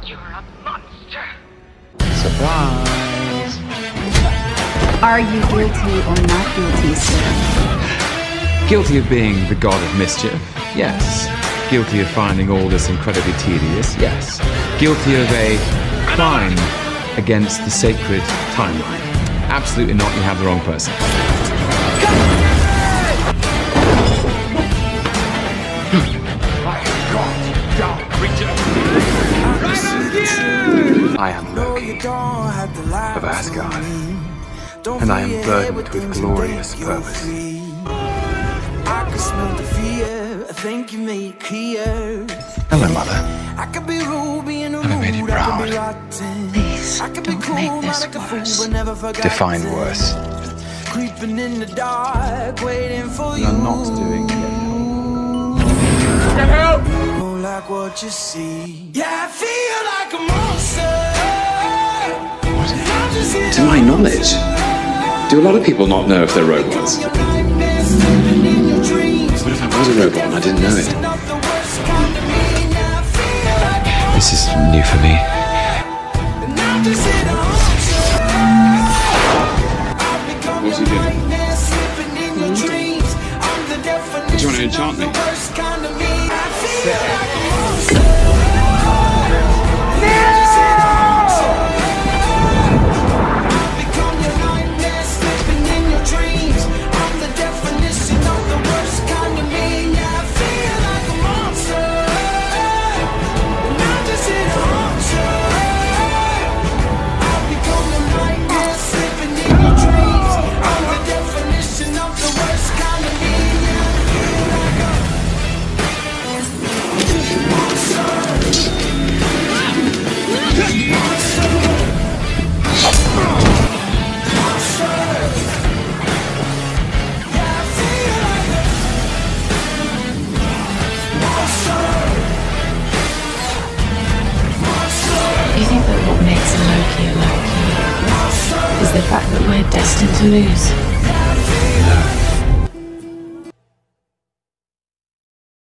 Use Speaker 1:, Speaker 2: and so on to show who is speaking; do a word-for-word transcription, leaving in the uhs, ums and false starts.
Speaker 1: You're a monster.
Speaker 2: Surprise!
Speaker 3: Are you guilty or not guilty, sir?
Speaker 2: Guilty of being the god of mischief? Yes. Guilty of finding all this incredibly tedious? Yes. Guilty of a crime against the sacred timeline? Absolutely not, you have the wrong person.
Speaker 4: I am Loki of Asgard, and I am burdened with glorious purpose.
Speaker 5: I can smell the fear. I think you made it clear.
Speaker 4: Hello, Mother.
Speaker 5: I could be ruby in a
Speaker 4: Have I made you proud?
Speaker 6: Please, don't make this worse.
Speaker 4: Define worse.
Speaker 5: Creeping in the dark, waiting for you.
Speaker 4: You're not doing it.
Speaker 5: Don't like what you see. Yeah, I feel like a monster.
Speaker 7: To my knowledge, do a lot of people not know if they're robots? What if I was a robot and I didn't know it?
Speaker 2: This is new for me.
Speaker 7: What's he doing? Do you want to enchant me?
Speaker 6: Do you think that what makes a Loki a Loki is the fact that we're destined to lose?